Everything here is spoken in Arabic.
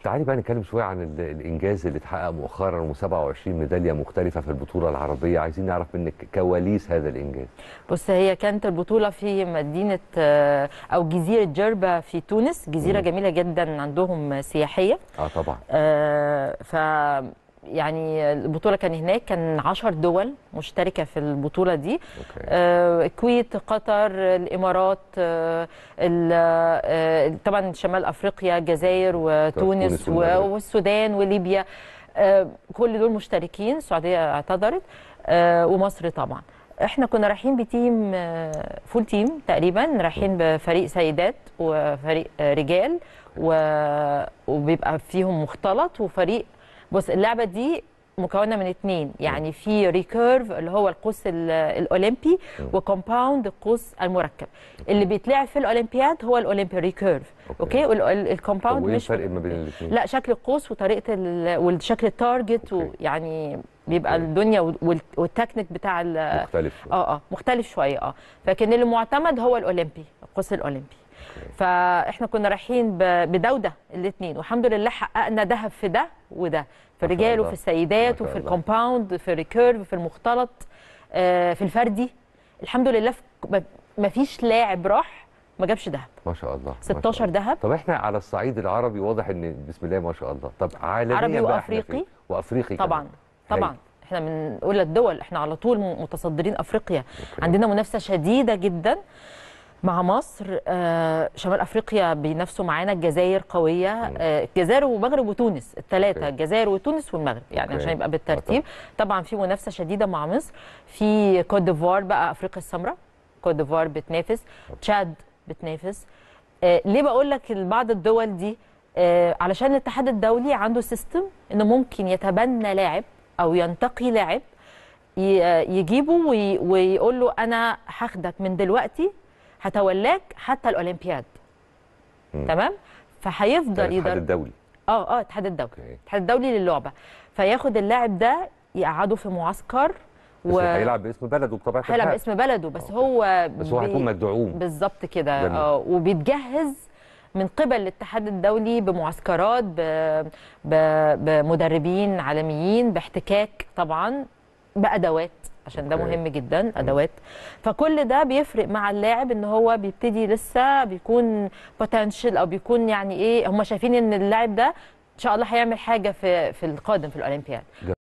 تعالي بقى نتكلم شويه عن الانجاز اللي اتحقق مؤخرا و27 ميداليه مختلفه في البطوله العربيه. عايزين نعرف منك كواليس هذا الانجاز. بص، هي كانت البطوله في مدينه او جزيره جربه في تونس. جزيره جميله جدا، عندهم سياحيه. طبعا. ف يعني البطوله كان هناك، كان 10 دول مشتركه في البطوله دي. الكويت، قطر، الامارات، طبعا شمال افريقيا، الجزائر وتونس والسودان وليبيا. كل دول مشتركين. السعوديه اعتذرت، ومصر طبعا. احنا كنا رايحين بتيم فول تيم تقريبا، رايحين بفريق سيدات وفريق رجال، وبيبقى فيهم مختلط وفريق. بص، اللعبه دي مكونه من اتنين، يعني في ريكيرف اللي هو القوس الاولمبي، وكومباوند القوس المركب. اللي بيتلعب في الاولمبياد هو الاولمبي ريكيرف. اوكي. الكومباوند مش الفرق ما بين الاثنين؟ لا، شكل القوس وطريقه والشكل التارجت، يعني بيبقى الدنيا والتكنيك بتاع مختلف. مختلف شويه. لكن اللي معتمد هو الاولمبي، القوس الاولمبي. فاحنا كنا رايحين بده وده الاثنين، والحمد لله حققنا ذهب في ده وده، في الرجال وفي السيدات وفي الكومباوند، في الريكيرف، في المختلط، في الفردي. الحمد لله ما فيش لاعب راح ما جابش ذهب. ما شاء الله. 16 ذهب. طب احنا على الصعيد العربي واضح ان بسم الله ما شاء الله. طب عالميا عربي بقى وافريقي. وافريقي طبعا طبعا. احنا من اولى الدول، احنا على طول متصدرين افريقيا. عندنا منافسه شديده جدا مع مصر. شمال افريقيا بينافسوا معانا، الجزائر قويه. الجزائر والمغرب وتونس، الثلاثه، الجزائر وتونس والمغرب، يعني عشان يبقى بالترتيب. طبعا في منافسه شديده مع مصر. في كوت ديفوار بقى، افريقيا السمراء، كوت ديفوار بتنافس، تشاد بتنافس. ليه بقول لك بعض الدول دي؟ علشان الاتحاد الدولي عنده سيستم انه ممكن يتبنى لاعب او ينتقي لاعب، يجيبه ويقول له انا هاخدك من دلوقتي، هتولاك حتى الاولمبياد. تمام. فهيفضل الاتحاد الدولي. الاتحاد الدولي. الاتحاد الدولي للعبه. فياخد اللاعب ده يقعده في معسكر، بس هيلعب باسم بلده بطبيعه الحال. هيلعب باسم بلده، بس هو هيكون مدعوم بالظبط كده. وبيتجهز من قبل الاتحاد الدولي بمعسكرات، بمدربين عالميين، باحتكاك طبعا، بادوات، عشان ده مهم جدا، ادوات. فكل ده بيفرق مع اللاعب، ان هو بيبتدي لسه بيكون بوتنشال، او بيكون يعني ايه، هم شايفين ان اللاعب ده ان شاء الله هيعمل حاجه في القادم في الاولمبياد.